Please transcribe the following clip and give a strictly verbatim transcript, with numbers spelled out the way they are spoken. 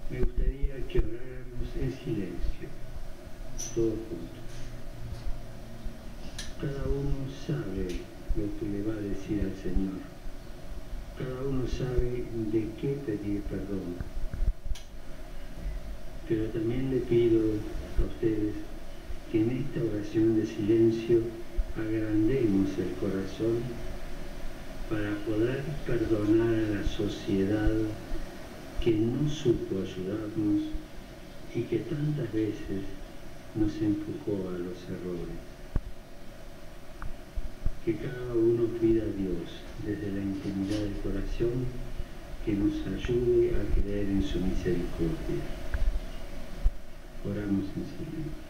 Me gustaría que oráramos en silencio, todos juntos. Cada uno sabe lo que le va a decir al Señor. Cada uno sabe de qué pedir perdón. Pero también le pido a ustedes que en esta oración de silencio agrandemos el corazón para poder perdonar a la sociedad que no supo ayudarnos y que tantas veces nos empujó a los errores. Que cada uno pida a Dios desde la intimidad del corazón que nos ayude a creer en su misericordia. Oramos en silencio.